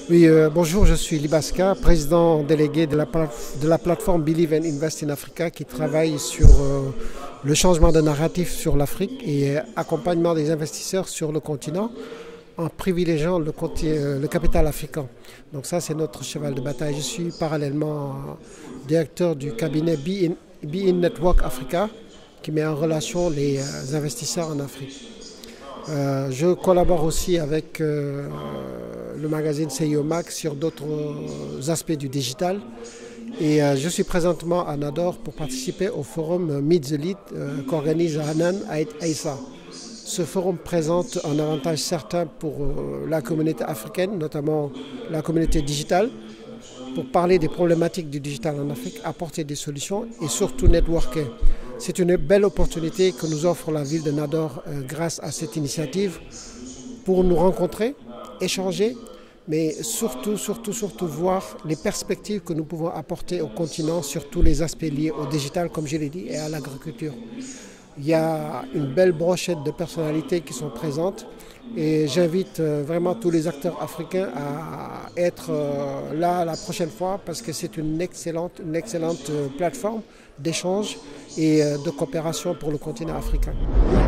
Oui, bonjour, je suis Libaska, président délégué de la plateforme Believe and Invest in Africa qui travaille sur le changement de narratif sur l'Afrique et accompagnement des investisseurs sur le continent en privilégiant le capital africain. Donc ça, c'est notre cheval de bataille. Je suis parallèlement directeur du cabinet Be In Network Africa qui met en relation les investisseurs en Afrique. Je collabore aussi avec le magazine CEO Max sur d'autres aspects du digital. Et je suis présentement à Nador pour participer au forum Meet the Lead qu'organise Hanan Aïssa. Ce forum présente un avantage certain pour la communauté africaine, notamment la communauté digitale, pour parler des problématiques du digital en Afrique, apporter des solutions et surtout networker. C'est une belle opportunité que nous offre la ville de Nador grâce à cette initiative pour nous rencontrer, échanger, mais surtout voir les perspectives que nous pouvons apporter au continent sur tous les aspects liés au digital, comme je l'ai dit, et à l'agriculture. Il y a une belle brochette de personnalités qui sont présentes et j'invite vraiment tous les acteurs africains à être là la prochaine fois parce que c'est une excellente plateforme d'échange et de coopération pour le continent africain.